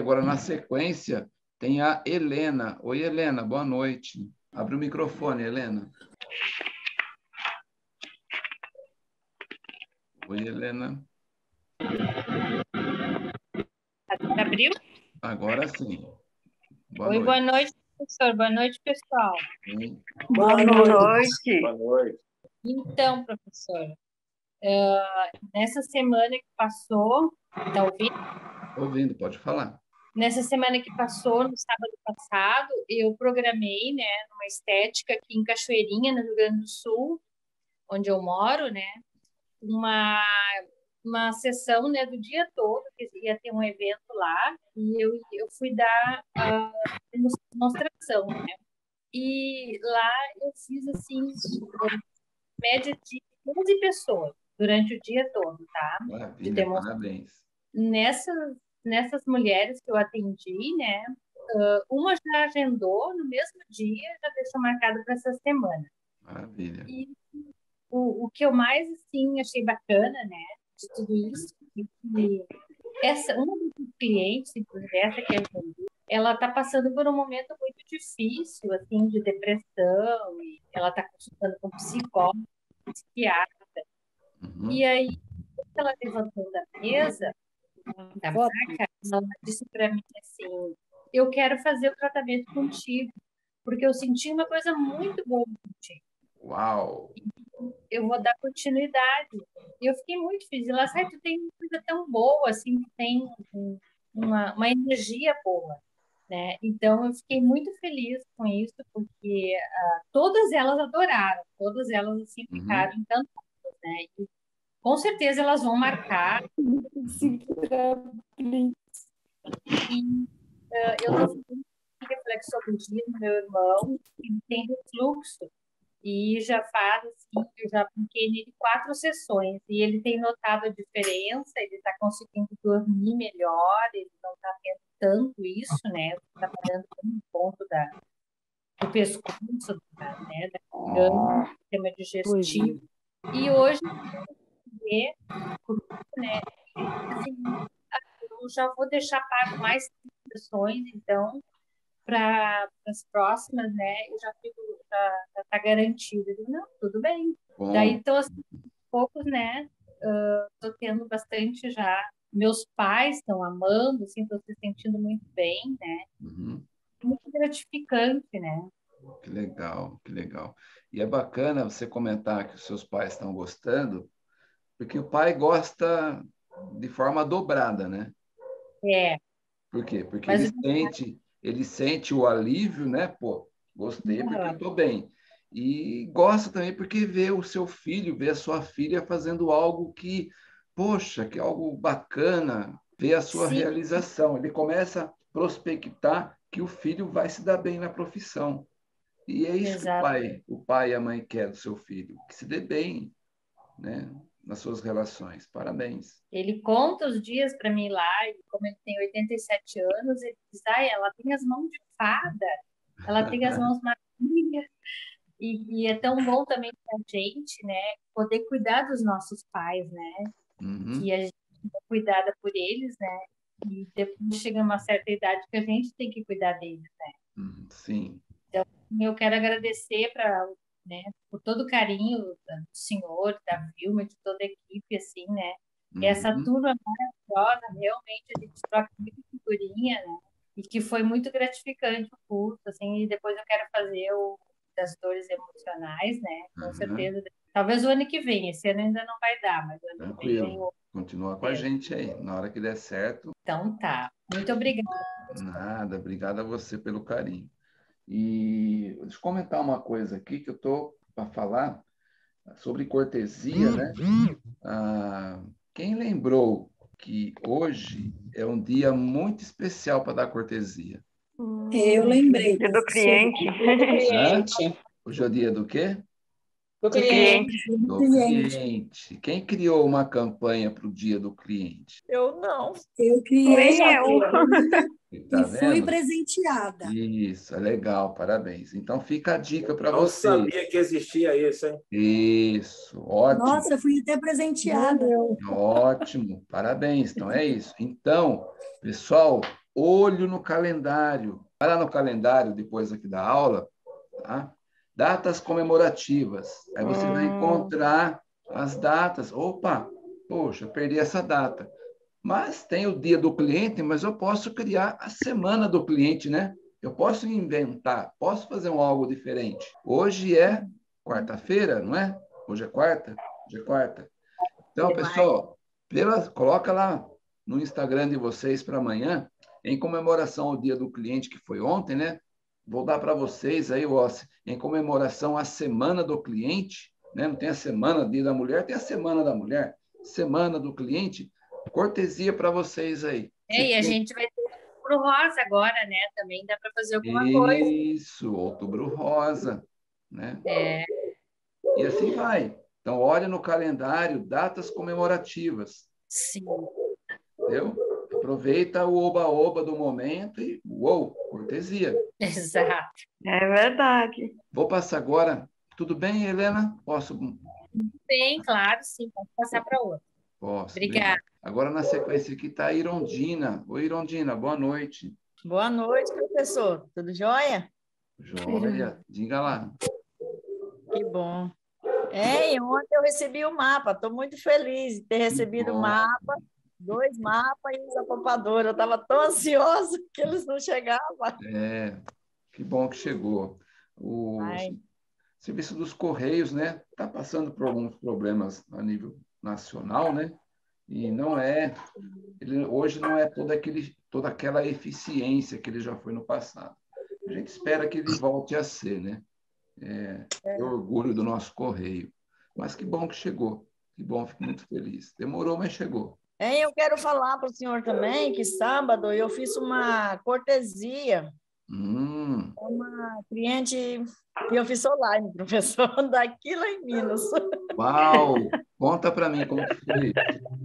Agora, na sequência, tem a Helena. Oi, Helena, boa noite. Abre o microfone, Helena. Oi, Helena. Abriu? Agora sim. Oi, boa noite, professor. Boa noite, pessoal. Boa noite. Boa noite. Então, professor, nessa semana que passou, está ouvindo? Ouvindo, pode falar. Nessa semana que passou, no sábado passado, eu programei, né, numa estética aqui em Cachoeirinha, no Rio Grande do Sul, onde eu moro, né, uma sessão, né, do dia todo, que ia ter um evento lá, e eu fui dar a demonstração, né? E lá eu fiz, assim, média de 15 pessoas durante o dia todo, tá? Maravilha, parabéns. Nessas mulheres que eu atendi, né? Uma já agendou no mesmo dia, já deixou marcado para essa semana. Maravilha. E o que eu mais, assim, achei bacana, né? De tudo isso, que uma dos clientes, inclusive essa que eu atendi, ela está passando por um momento muito difícil, assim, de depressão, e ela está consultando com psicólogo, psiquiatra. E aí, ela levantou da mesa, da maca, ela disse para mim assim, eu quero fazer o tratamento contigo, porque eu senti uma coisa muito boa contigo. Uau! Eu vou dar continuidade. E eu fiquei muito feliz. Ela sabe que tem uma coisa tão boa, assim, que tem uma energia boa, né? Então, eu fiquei muito feliz com isso, porque todas elas adoraram, todas elas, assim, ficaram encantadas, né? E, com certeza, elas vão marcar. E eu estou fazendo reflexologia no meu irmão, que tem refluxo. E já faz, assim, eu já apliquei nele 4 sessões. E ele tem notado a diferença, ele está conseguindo dormir melhor, ele não está tendo tanto isso, né? Está trabalhando no ponto do pescoço, né? Da garganta, do sistema digestivo. E hoje, né? Assim, eu já vou deixar pago mais sessões, então, para as próximas, né? Eu já tá garantido. Eu digo, não, tudo bem. Bom. Daí, então, assim, poucos, né? Tô tendo bastante já. Meus pais estão amando, assim, estou se sentindo muito bem, né? Muito gratificante, né? Que legal, que legal. E é bacana você comentar que os seus pais estão gostando, porque o pai gosta de forma dobrada, né? É. Por quê? Porque Mas ele sente o alívio, né? Pô, gostei porque eu estou bem. E gosta também porque vê o seu filho, vê a sua filha fazendo algo que, poxa, que é algo bacana, vê a sua realização. Ele começa a prospectar que o filho vai se dar bem na profissão. E é isso que o pai e a mãe querem do seu filho, que se dê bem, né? Nas suas relações. Parabéns. Ele conta os dias para mim lá, e como ele tem 87 anos, ele diz, ela tem as mãos de fada, ela tem as mãos maravilhas. E é tão bom também para a gente, né, poder cuidar dos nossos pais, né, que a gente é cuidada por eles, né, e depois chega uma certa idade que a gente tem que cuidar deles, né. Sim. Então, eu quero agradecer né, por todo o carinho do senhor, da Vilma, de toda a equipe, assim, né, essa turma maravilhosa, realmente a gente troca muita figurinha, né, e que foi muito gratificante o curso, assim, e depois eu quero fazer das dores emocionais, né? Com certeza. Talvez o ano que vem, esse ano ainda não vai dar, mas o ano que vem Continua com a gente aí, na hora que der certo. Então tá. Muito obrigada. Nada, obrigado a você pelo carinho. E deixa eu comentar uma coisa aqui que eu estou para falar sobre cortesia, né? Quem lembrou que hoje é um dia muito especial para dar cortesia? Eu lembrei. Dia do cliente. Hoje é o dia do quê? Do cliente. Do cliente. Quem criou uma campanha para o dia do cliente? Eu não. Eu criei Nem eu. Tá e fui vendo? presenteada. Isso, é legal, parabéns. Então fica a dica para Não vocês. sabia que existia isso, hein? Isso, ótimo. Nossa, fui até presenteada. Ótimo, parabéns. Então é isso. Então, pessoal, olho no calendário. Vai lá no calendário, depois aqui da aula, tá? Datas comemorativas. Aí você vai encontrar as datas. Opa, poxa, perdi essa data. Mas tem o dia do cliente, mas eu posso criar a semana do cliente, né? Eu posso inventar, posso fazer algo diferente. Hoje é quarta-feira, não é? Hoje é quarta? Hoje é quarta. Então, pessoal, coloca lá no Instagram de vocês para amanhã, em comemoração ao dia do cliente, que foi ontem, né? Vou dar para vocês aí, em comemoração à semana do cliente, né? Não tem a semana, dia da mulher, tem a semana da mulher, semana do cliente, cortesia para vocês aí. E a gente vai ter Outubro Rosa agora, né? Também dá para fazer alguma coisa. Isso, Outubro Rosa, né? É. E assim vai. Então, olha no calendário, datas comemorativas. Sim. Entendeu? Aproveita o oba-oba do momento e, uou, cortesia. Exato. É verdade. Vou passar agora. Tudo bem, Helena? Posso? Bem, claro, sim. Pode passar para outra. Posso. Obrigada. Agora, na sequência aqui, está a Irondina. Oi, Irondina, boa noite. Boa noite, professor. Tudo jóia? Joia. Diga lá. Que bom. E ontem eu recebi o mapa. Estou muito feliz de ter recebido o mapa, 2 mapas e os apopadores. Eu estava tão ansiosa que eles não chegavam. Que bom que chegou. O Serviço dos Correios, né, está passando por alguns problemas a nível nacional, né? E não é, hoje não é toda aquela eficiência que ele já foi no passado. A gente espera que ele volte a ser, né? É orgulho do nosso correio. Mas que bom que chegou. Que bom, fico muito feliz. Demorou, mas chegou. Eu quero falar para o senhor também que sábado eu fiz uma cortesia. Uma cliente que eu fiz online, professor, daqui lá em Minas. Uau! Conta para mim como que foi.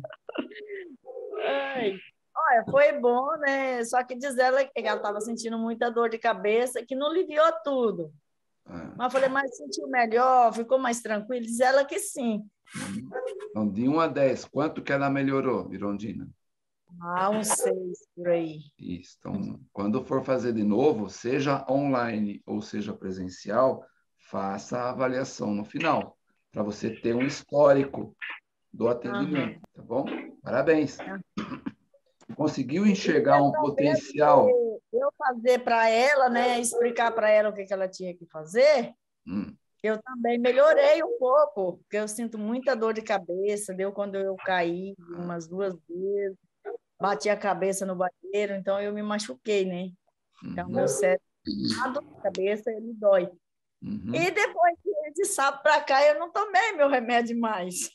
Olha, foi bom, né? Só que diz ela que ela estava sentindo muita dor de cabeça, que não aliviou tudo. Mas eu falei, mas sentiu melhor, ficou mais tranquilo? Diz ela que sim. Então, de 1 a 10, quanto que ela melhorou, Irondina? Uns 6 por aí. Isso. Então, quando for fazer de novo, seja online ou seja presencial, faça a avaliação no final, para você ter um histórico do atendimento, tá bom? Parabéns. Conseguiu enxergar um potencial? Eu fazer para ela, né, explicar para ela o que ela tinha que fazer, eu também melhorei um pouco, porque eu sinto muita dor de cabeça, deu quando eu caí umas 2 vezes, bati a cabeça no banheiro, então eu me machuquei, né? Então, meu cérebro, a dor de cabeça, ele dói. E depois de sábado para cá, eu não tomei meu remédio mais.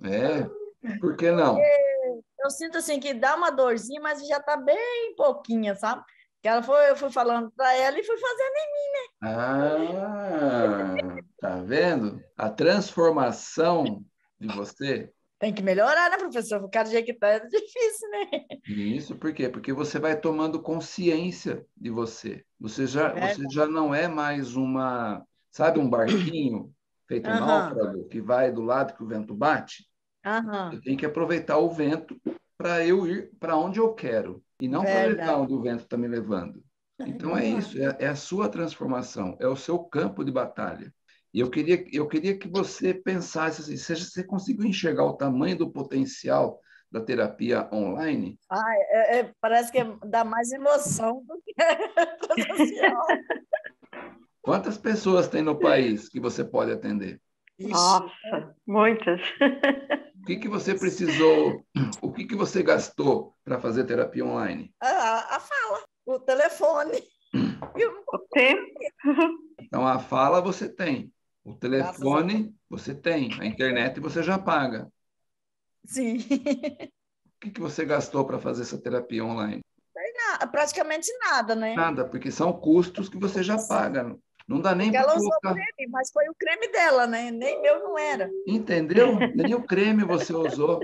Por que não? Eu sinto assim que dá uma dorzinha, mas já está bem pouquinha, sabe? Que eu fui falando para ela e fui fazendo em mim, né? Tá vendo? A transformação de você. Tem que melhorar, né, professor? Por causa do jeito que tá, é difícil, né? Isso, por quê? Porque você vai tomando consciência de você. Você já não é mais sabe, um barquinho feito náufrago que vai do lado que o vento bate? Eu tenho que aproveitar o vento para eu ir para onde eu quero e não para levar onde o vento está me levando. Então é isso, é a sua transformação, é o seu campo de batalha. E eu queria que você pensasse assim, se você conseguiu enxergar o tamanho do potencial da terapia online? Parece que dá mais emoção do que social. Quantas pessoas tem no país que você pode atender? Nossa, muitas. O que você precisou, o que você gastou para fazer terapia online? A fala, o telefone. O tempo. Então, a fala você tem, o telefone você tem, a internet você já paga. Sim. O que você gastou para fazer essa terapia online? Praticamente nada, né? Nada, porque são custos que você já paga. Não dá nem para colocar. Ela usou creme, mas foi o creme dela, né? Nem meu não era. Entendeu? Nem o creme você usou.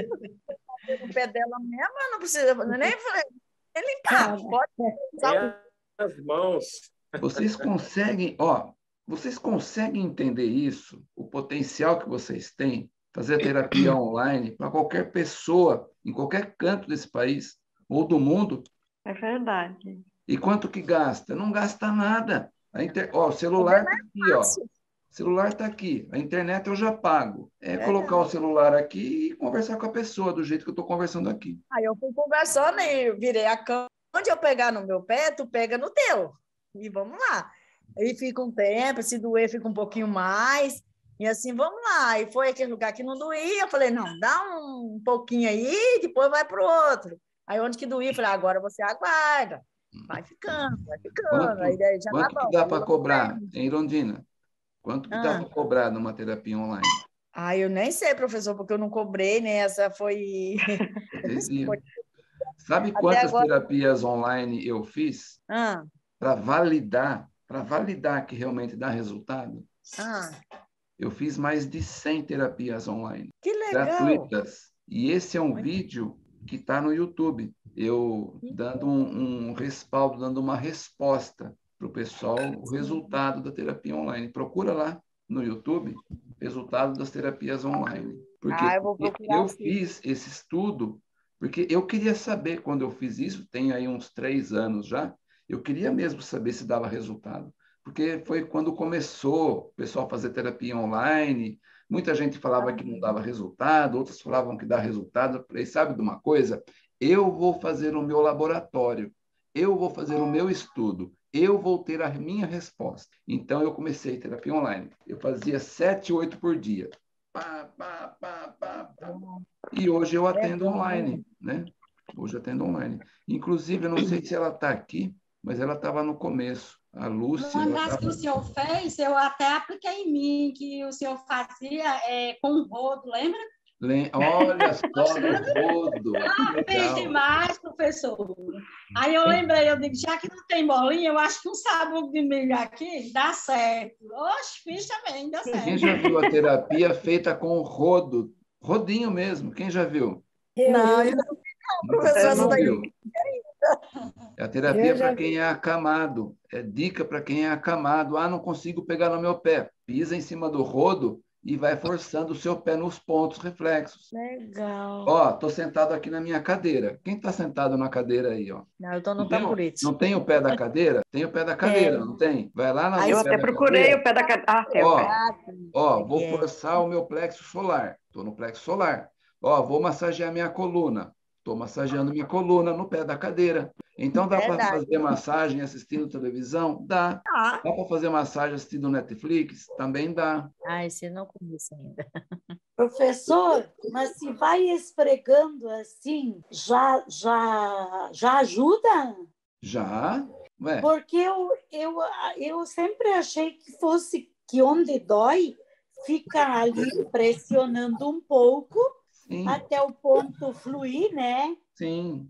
O pé dela mesmo, eu não precisa nem limpar. Pode usar as mãos. Vocês conseguem entender isso? O potencial que vocês têm? Fazer terapia online para qualquer pessoa, em qualquer canto desse país ou do mundo, É verdade. E quanto que gasta? Não gasta nada. O celular está aqui, ó. O celular está aqui. A internet eu já pago. É colocar o celular aqui e conversar com a pessoa do jeito que eu estou conversando aqui. Aí eu fui conversando e virei a cama. Onde eu pegar no meu pé, tu pega no teu. E vamos lá. Aí fica um tempo, se doer, fica um pouquinho mais. E assim, vamos lá. E foi aquele lugar que não doía. Eu falei, não, dá um pouquinho aí, depois vai para o outro. Aí onde que doía, eu falei, agora você aguarda. Vai ficando, vai ficando. Aí já quanto tá que bom. dá para cobrar em Irondina? Quanto que dá para Ah. cobrar numa terapia online? Eu nem sei, professor, porque eu não cobrei, né? Essa foi... Sabe quantas terapias online eu fiz para validar que realmente dá resultado? Eu fiz mais de 100 terapias online. Que legal! Gratuitas. E esse é um vídeo que está no YouTube. Eu dando um respaldo, dando uma resposta para o pessoal, o resultado da terapia online. Procura lá no YouTube, resultado das terapias online. Porque eu fiz esse estudo, porque eu queria saber, quando eu fiz isso, tem aí uns 3 anos já, eu queria mesmo saber se dava resultado. Porque foi quando começou o pessoal a fazer terapia online, muita gente falava que não dava resultado, outros falavam que dá resultado. Eu falei, sabe de uma coisa? Eu vou fazer o meu laboratório, eu vou fazer o meu estudo, eu vou ter a minha resposta. Então, eu comecei terapia online. Eu fazia 7, 8 por dia. E hoje eu atendo online, né? Hoje eu atendo online. Inclusive, eu não sei se ela está aqui, mas ela estava no começo. A Lúcia... Uma das que o senhor fez, eu até apliquei em mim, que o senhor fazia com rodo, lembra? Olha só, rodo. Fiz demais, professor. Aí eu lembrei, eu digo, já que não tem bolinha, eu acho que um sabão de milho aqui dá certo. Oxe, fiz também, dá certo. Quem já viu a terapia feita com rodo? Rodinho mesmo, quem já viu? Não, eu não vi, professor. Não viu. É a terapia para quem é acamado. É dica para quem é acamado. Não consigo pegar no meu pé. Pisa em cima do rodo e vai forçando o seu pé nos pontos reflexos. Legal. Estou sentado aqui na minha cadeira. Quem está sentado na cadeira aí? Não, eu estou no tamborete. Não tem o pé da cadeira? Tem o pé da cadeira, não tem? Vai lá na Eu até procurei o pé da cadeira. Tem o pé. Vou forçar o meu plexo solar. Estou no plexo solar. Vou massagear minha coluna. Estou massageando minha coluna no pé da cadeira. Então, dá para fazer massagem assistindo televisão? Dá. Dá para fazer massagem assistindo Netflix? Também dá. Esse eu não conheço ainda. Professor, mas se vai esfregando assim, já ajuda? Já. Ué. Porque eu sempre achei que onde dói, fica ali pressionando um pouco, sim, até o ponto fluir, né? Sim.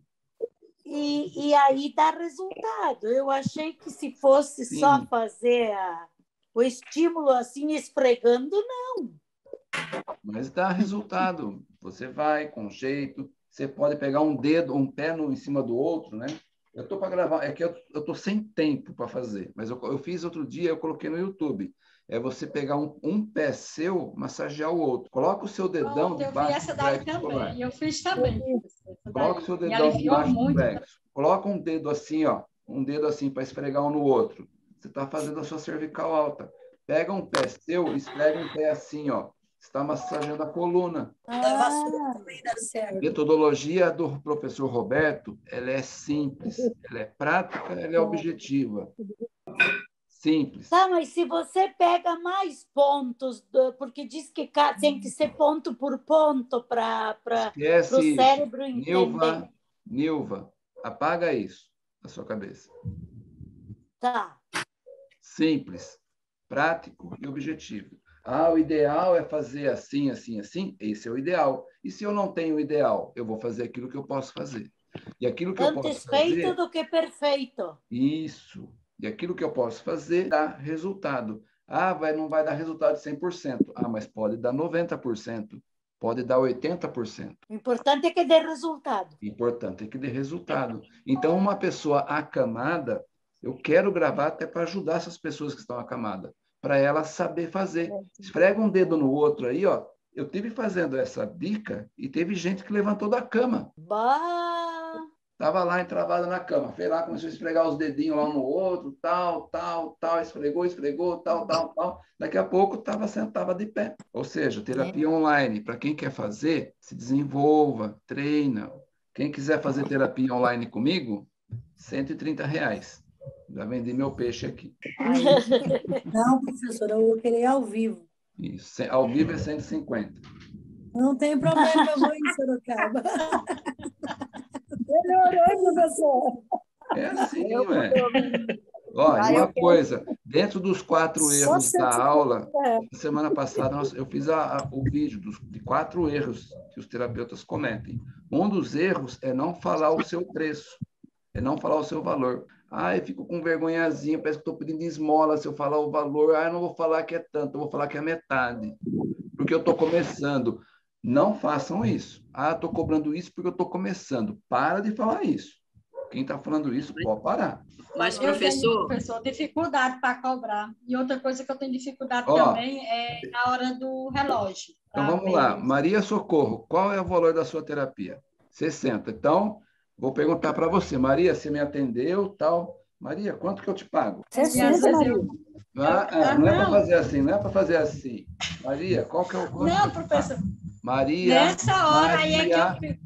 E aí dá resultado. Eu achei que se fosse sim, só fazer o estímulo assim, esfregando, não. Mas dá resultado. Você vai com jeito, você pode pegar um dedo, um pé em cima do outro, né? Eu estou para gravar, é que eu estou sem tempo para fazer, mas eu fiz outro dia, eu coloquei no YouTube. É você pegar um pé seu, massagear o outro. Coloca o seu dedão debaixo. Eu fiz essa daí também. Eu fiz também. Coloca o seu dedão debaixo do plexo. Coloca um dedo assim, um dedo assim para esfregar um no outro. Você está fazendo a sua cervical alta. Pega um pé seu, esfrega um pé assim, Você está massageando a coluna. A metodologia do professor Roberto, ela é simples, ela é prática, ela é objetiva. Simples. Tá, mas se você pega mais pontos, porque diz que tem que ser ponto por ponto para o cérebro entender. Nilva, apaga isso da sua cabeça. Tá. Simples, prático e objetivo. O ideal é fazer assim, assim, assim. Esse é o ideal. E se eu não tenho o ideal, eu vou fazer aquilo que eu posso fazer. E aquilo que eu posso fazer... Antes feito do que perfeito. Isso. E aquilo que eu posso fazer dá resultado. Não vai dar resultado de 100%. Mas pode dar 90%. Pode dar 80%. O importante é que dê resultado. O importante é que dê resultado. Então, uma pessoa acamada, eu quero gravar até para ajudar essas pessoas que estão acamadas, para ela saber fazer. Esfrega um dedo no outro aí, Eu tive fazendo essa dica e teve gente que levantou da cama. Bah! Estava lá entravada na cama. Foi lá, começou a esfregar os dedinhos lá um no outro, tal, esfregou, tal. Daqui a pouco estava de pé. Ou seja, terapia online. Para quem quer fazer, se desenvolva, treina. Quem quiser fazer terapia online comigo, R$ 130. Já vendi meu peixe aqui. Não, professora, eu vou querer ao vivo. Isso, ao vivo é 150. Não tem problema, eu vou em Sorocaba. Melhorou, professor. É assim, ué. Ó, e uma coisa, dentro dos 4 erros da aula, semana passada eu fiz o vídeo de 4 erros que os terapeutas cometem. Um dos erros é não falar o seu preço, é não falar o seu valor. Eu fico com vergonhazinha, parece que estou pedindo esmola se eu falar o valor. Eu não vou falar que é tanto, eu vou falar que é metade, porque eu estou começando. Não façam isso. Estou cobrando isso porque eu estou começando. Para de falar isso. Quem está falando isso, pode parar. Mas, professor, dificuldade para cobrar. E outra coisa que eu tenho dificuldade também é na hora do relógio. Então, vamos lá. Maria Socorro, qual é o valor da sua terapia? 60. Então, vou perguntar para você. Maria, você me atendeu, tal. Maria, quanto que eu te pago? 60, Maria. Não é para fazer assim, não é para fazer assim. Maria, qual que é o quanto? Não, professor. Maria. Nessa hora aí é que eu fico.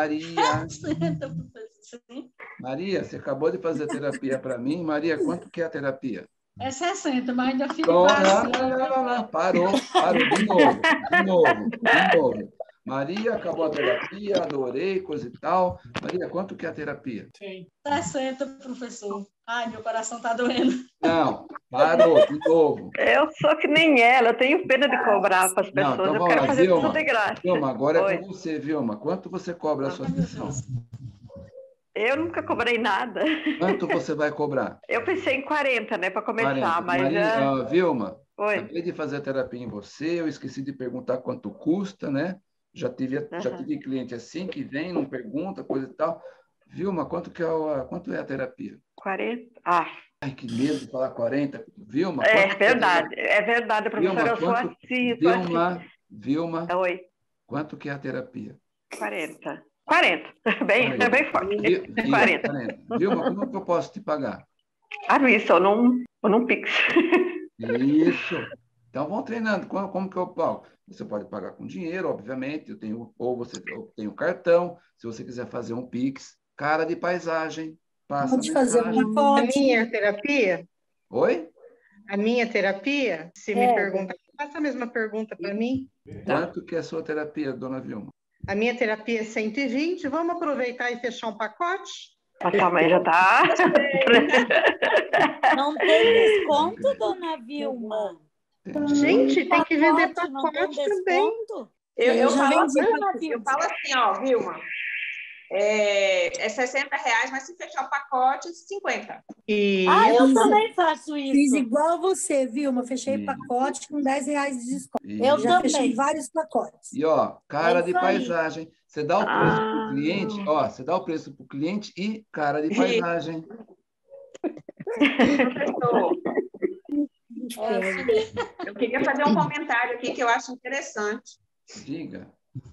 Maria, você acabou de fazer terapia para mim. Maria, quanto que é a terapia? É 60, mas ainda fico Não. Parou. De novo. Maria, acabou a terapia, adorei, coisa e tal. Maria, quanto que é a terapia? 60, professor. Ai, meu coração está doendo. Não, parou, de novo. Eu sou que nem ela, eu tenho pena de cobrar para as pessoas. Então eu quero fazer Vilma, tudo de graça. Vilma, agora é com você, Vilma. Quanto você cobra a sua sessão? Eu nunca cobrei nada. Quanto você vai cobrar? Eu pensei em 40, né, para começar, 40. mas Maria, Vilma, Oi. acabei de fazer a terapia em você, eu esqueci de perguntar quanto custa, né? Já tive cliente assim que vem, não pergunta, coisa e tal. Vilma, quanto é a terapia? 40? Ai, que medo de falar 40. Vilma? É verdade, professora, eu sou assim. Vilma, Oi. Quanto que é a terapia? 40. Bem forte. 40. Vilma, como que eu posso te pagar? Isso, ou num Pix. Isso. Então, vão treinando. Como que eu pago? Você pode pagar com dinheiro, obviamente. Eu tenho cartão. Se você quiser fazer um Pix, cara de paisagem. Pode fazer um pacote. A minha terapia? Oi? A minha terapia? Se me perguntar, faça a mesma pergunta para mim. Quanto que é a sua terapia, dona Vilma? A minha terapia é 120. Vamos aproveitar e fechar um pacote? A sua mãe já está... Não tem desconto, dona Vilma? Gente, tem que vender pacote também. Eu falo assim, Vilma. É R$60, mas se fechar o pacote, 50. Eu também faço isso. Fiz igual você, Vilma. Fechei pacote com R$10 de desconto. Eu já também. Fechei vários pacotes. E, cara de paisagem. Você dá o preço para o cliente, você dá o preço para o cliente e cara de paisagem. Eu queria fazer um comentário aqui que eu acho interessante. Diga.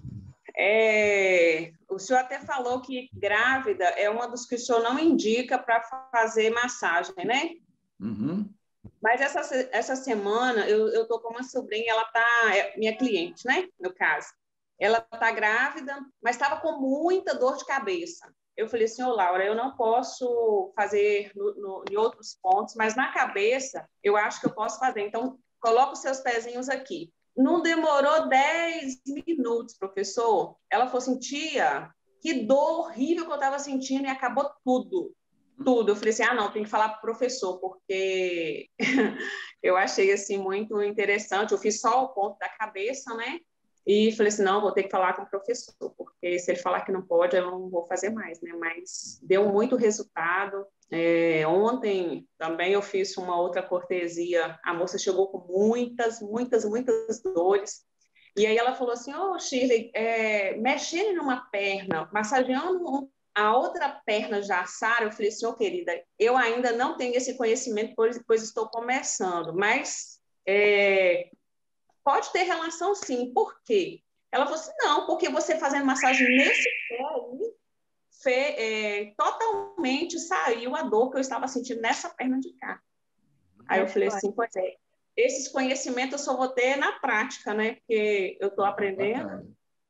O senhor até falou que grávida é uma dos que o senhor não indica para fazer massagem, né? Uhum. Mas essa semana eu estou com uma sobrinha, ela é minha cliente, né? No caso. Ela está grávida, mas estava com muita dor de cabeça. Eu falei assim, Laura, eu não posso fazer em outros pontos, mas na cabeça eu acho que eu posso fazer. Então, coloca os seus pezinhos aqui. Não demorou 10 minutos, professor. Ela falou assim, tia, que dor horrível que eu estava sentindo e acabou tudo. Eu falei assim, não, tem que falar para o professor, porque eu achei assim, muito interessante. Eu fiz só o ponto da cabeça, né? E falei assim, não, vou ter que falar com o professor, porque se ele falar que não pode, eu não vou fazer mais, né? Mas deu muito resultado. Ontem também eu fiz uma outra cortesia, a moça chegou com muitas dores, e aí ela falou assim, Shirley, mexendo numa perna, massageando a outra perna já, Sara, eu falei assim, querida, eu ainda não tenho esse conhecimento, pois estou começando, mas pode ter relação sim, por quê? Ela falou assim, não, porque você fazendo massagem nesse pé aí, totalmente saiu a dor que eu estava sentindo nessa perna de cá. Aí eu falei assim, pois é, esses conhecimentos eu só vou ter na prática, né? Porque eu estou aprendendo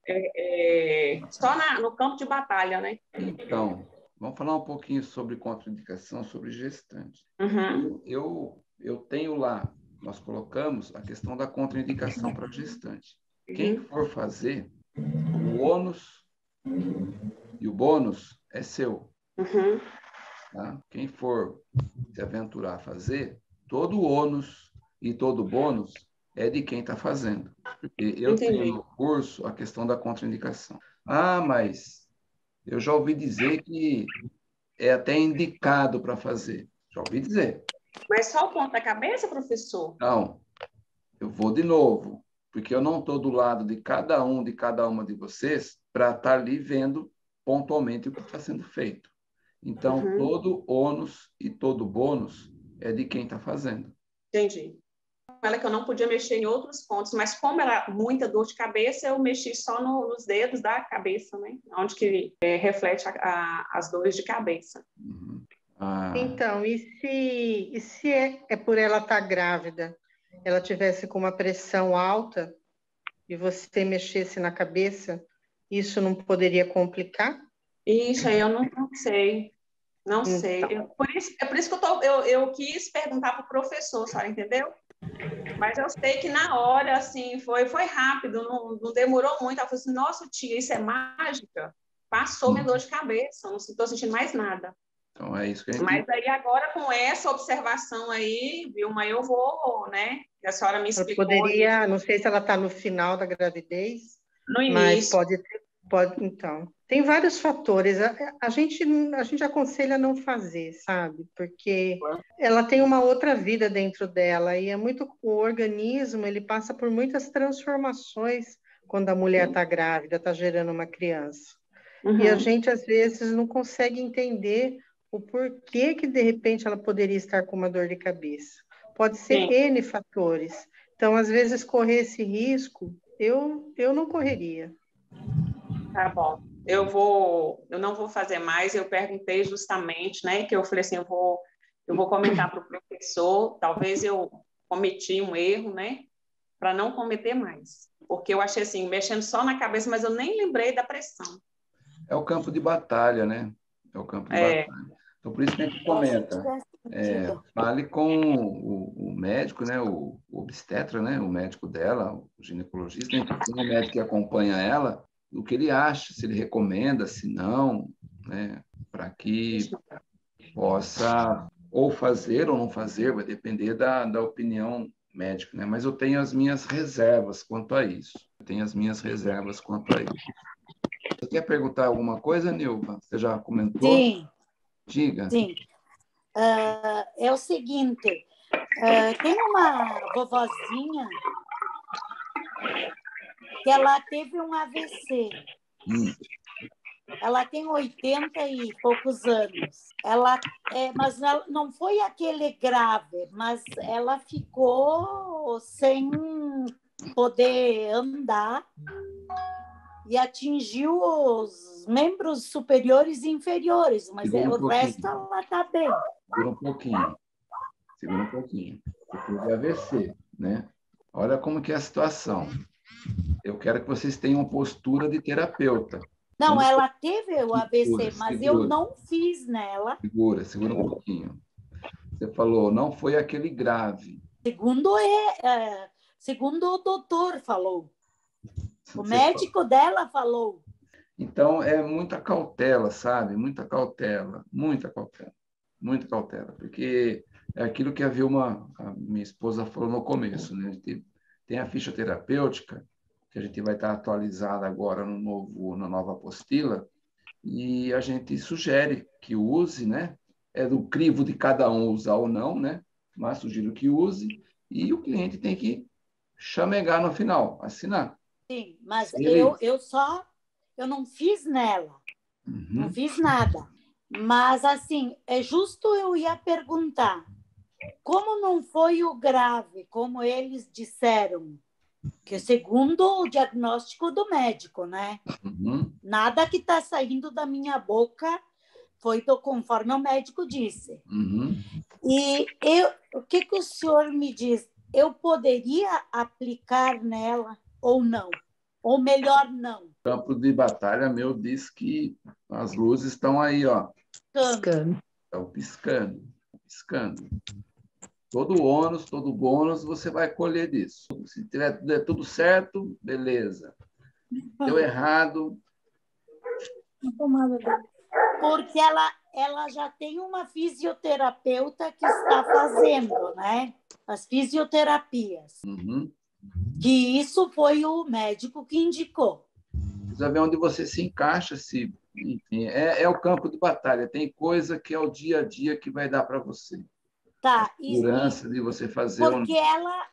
só no campo de batalha, né? Então, vamos falar um pouquinho sobre contraindicação, sobre gestante. Uhum. Eu tenho lá, nós colocamos a questão da contraindicação para gestante. Quem for fazer, o ônus e o bônus é seu. Uhum. Tá? Quem for se aventurar a fazer, todo o ônus e todo o bônus é de quem está fazendo. Porque eu tenho no curso a questão da contraindicação. Ah, mas eu já ouvi dizer que é até indicado para fazer. Já ouvi dizer. Mas só o ponto da cabeça, professor? Não. Eu vou de novo, porque eu não estou do lado de cada uma de vocês para estar ali vendo pontualmente o que está sendo feito. Então, todo ônus e todo bônus é de quem está fazendo. Entendi. Ela que eu não podia mexer em outros pontos, mas como era muita dor de cabeça, eu mexi só nos dedos da cabeça, né? Onde que reflete as dores de cabeça. Uhum. Então, e se é por ela estar grávida, ela tivesse com uma pressão alta e você mexesse na cabeça, isso não poderia complicar? Isso aí eu não sei. Não sei. Por isso que eu quis perguntar para o professor, a senhora entendeu? Mas eu sei que na hora, assim, foi rápido, não demorou muito. Ela falou assim, nossa, tia, isso é mágica? Passou minha dor de cabeça, não estou sentindo mais nada. Então, é isso que a gente... Mas aí agora, com essa observação aí, Vilma, eu vou, né? A senhora me explicou. Ela poderia, não sei se ela está no final da gravidez, no início. Mas pode, então. Tem vários fatores. A gente aconselha não fazer, sabe? Porque ela tem uma outra vida dentro dela e o organismo, ele passa por muitas transformações quando a mulher está grávida, está gerando uma criança. Uhum. E a gente, às vezes, não consegue entender o porquê que, de repente, ela poderia estar com uma dor de cabeça. Pode ser N fatores. Então, às vezes, correr esse risco, eu não correria. Tá bom. Eu não vou fazer mais. Eu perguntei justamente, né? Que eu falei assim, eu vou comentar para o professor. Talvez eu cometi um erro, né? Para não cometer mais. Porque eu achei assim, mexendo só na cabeça, mas eu nem lembrei da pressão. É o campo de batalha, né? É o campo de batalha. Então, por isso que a gente comenta. Fale com o médico, né? O obstetra, né? O médico dela, o ginecologista, então, tem um médico que acompanha ela, o que ele acha, se ele recomenda, se não, né? Para que possa ou fazer ou não fazer, vai depender da opinião médica, né? Mas eu tenho as minhas reservas quanto a isso. Você quer perguntar alguma coisa, Nilva? Você já comentou? Sim. Diga. Sim. É o seguinte, tem uma vovozinha que ela teve um AVC. Ela tem 80 e poucos anos. Mas não foi aquele grave, mas ela ficou sem poder andar e atingiu os membros superiores e inferiores, mas o resto ela está bem. Segura um pouquinho. Você teve AVC, né? Olha como que é a situação. Eu quero que vocês tenham postura de terapeuta. Não, ela teve o AVC, mas eu não fiz nela. Segura um pouquinho. Você falou, não foi aquele grave. Segundo o doutor falou. O médico dela falou. Então, é muita cautela, sabe? Muita cautela. Porque é aquilo que a Vilma, a minha esposa, falou no começo, né? Tem a ficha terapêutica, que a gente vai estar atualizada agora na nova apostila, e a gente sugere que use, né? É do crivo de cada um usar ou não, né? Mas sugiro que use, e o cliente tem que chamegar no final, assinar. Sim, mas eu não fiz nela, não fiz nada. Mas, assim, justo eu ia perguntar, como não foi o grave, como eles disseram, Que segundo o diagnóstico do médico, né? Uhum. Nada que está saindo da minha boca foi conforme o médico disse. Uhum. E o que o senhor me diz? Eu poderia aplicar nela ou não? Ou melhor, não? O campo de batalha meu diz que as luzes estão aí, ó. Piscando. Estão piscando, piscando. Todo ônus, todo bônus, você vai colher disso. Se der tudo certo, beleza. Deu errado. Porque ela já tem uma fisioterapeuta que está fazendo, né? As fisioterapias. Uhum. Que isso foi o médico que indicou. Precisa ver onde você se encaixa, se, enfim, é o campo de batalha. Tem coisa que é o dia a dia que vai dar para você. Tá. A segurança de você fazer... Porque ela,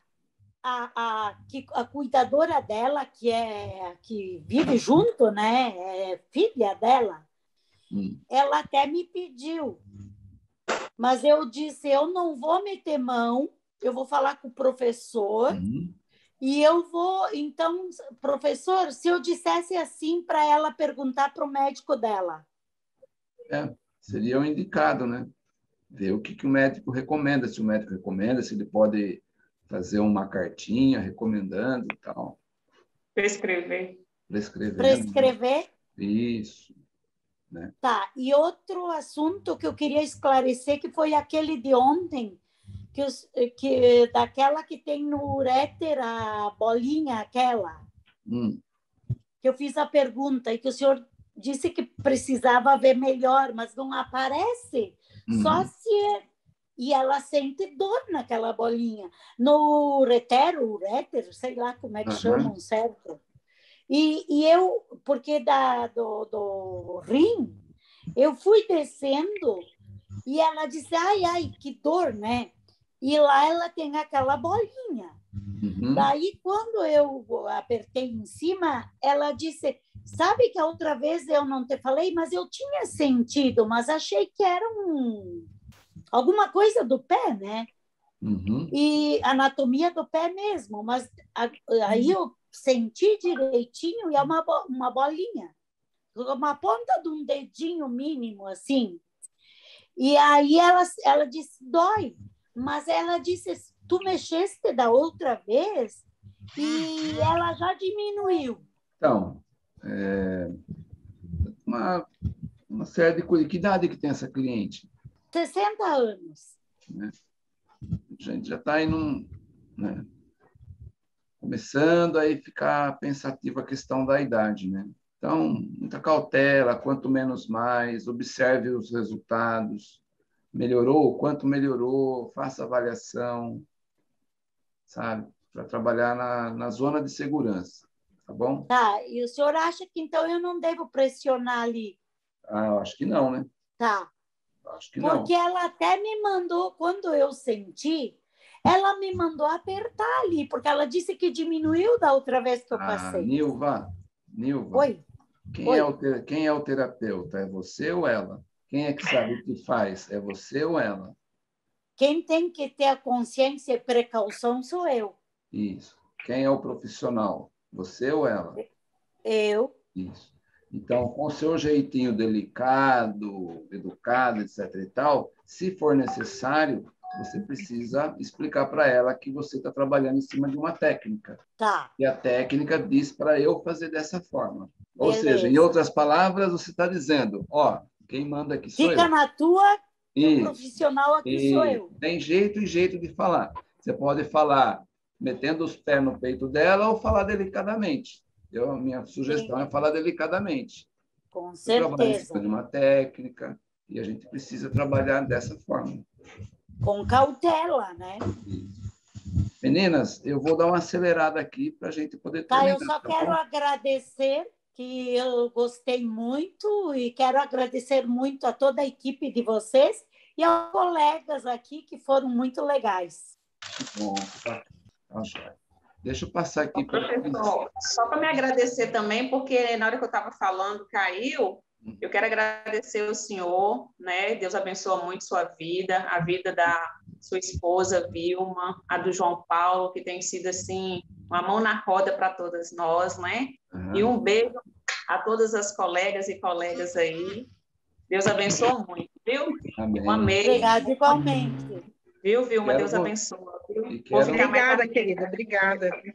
a cuidadora dela, que vive junto, né? É filha dela, ela até me pediu. Mas eu disse, eu não vou meter mão, eu vou falar com o professor... E eu vou, então, professor, se eu dissesse assim para ela perguntar para o médico dela. Seria o indicado, né? Ver o que o médico recomenda, se o médico recomenda, se ele pode fazer uma cartinha recomendando e tal. Prescrever. Prescrever? Isso. Né? Tá, e outro assunto que eu queria esclarecer, que foi aquele de ontem, que daquela que tem no uréter, a bolinha aquela, que eu fiz a pergunta e que o senhor disse que precisava ver melhor, mas não aparece, só se... E ela sente dor naquela bolinha. No uréter, sei lá como é que chamam, certo? E eu, porque do rim, eu fui descendo e ela disse, ai, que dor, né? E lá ela tem aquela bolinha. Daí, quando eu apertei em cima, ela disse, sabe que a outra vez eu não te falei, mas eu tinha sentido, mas achei que era alguma coisa do pé, né? E anatomia do pé mesmo, mas aí eu senti direitinho e é uma bolinha, uma ponta de um dedinho mínimo, assim. E aí ela disse, dói. Mas ela disse, tu mexeste da outra vez e ela já diminuiu. Então, uma série de coisas. Que idade que tem essa cliente? 60 anos. Né? A gente já está indo, né? Começando a ficar pensativa a questão da idade, né? Então, muita cautela, quanto menos mais, observe os resultados. Melhorou? Quanto melhorou? Faça avaliação, sabe? Para trabalhar na zona de segurança, tá bom? Tá, e o senhor acha que então eu não devo pressionar ali? Eu acho que não, né? Tá. Acho que não. Porque ela até me mandou, quando eu senti, ela me mandou apertar ali, porque ela disse que diminuiu da outra vez que eu passei. Nilva. Oi. Quem é o terapeuta? É você ou ela? Quem é que sabe o que faz? É você ou ela? Quem tem que ter a consciência e precaução sou eu. Isso. Quem é o profissional? Você ou ela? Eu. Isso. Então, com o seu jeitinho delicado, educado, etc. e tal, se for necessário, você precisa explicar para ela que você está trabalhando em cima de uma técnica. Tá. E a técnica diz para eu fazer dessa forma. Ou seja, em outras palavras, você está dizendo, quem manda aqui sou eu. Fica na tua, o profissional aqui sou eu. Tem jeito e jeito de falar. Você pode falar metendo os pés no peito dela ou falar delicadamente. Minha sugestão é falar delicadamente. Com certeza. De uma técnica e a gente precisa trabalhar dessa forma. Com cautela, né? Meninas, eu vou dar uma acelerada aqui para a gente poder terminar. Eu só quero agradecer, que eu gostei muito e quero agradecer muito a toda a equipe de vocês e aos colegas aqui que foram muito legais. Bom, deixa eu passar aqui. Professor, só para me agradecer também, porque na hora que eu estava falando, caiu. Eu quero agradecer ao senhor, né? Deus abençoa muito sua vida, a vida da sua esposa, Vilma, a do João Paulo, que tem sido, assim, uma mão na roda para todas nós, né? E um beijo a todas as colegas e colegas aí. Deus abençoe muito, viu? Amém. Um amei. Obrigada, igualmente. Viu, Vilma? Deus abençoe. Obrigada, querida. Obrigada.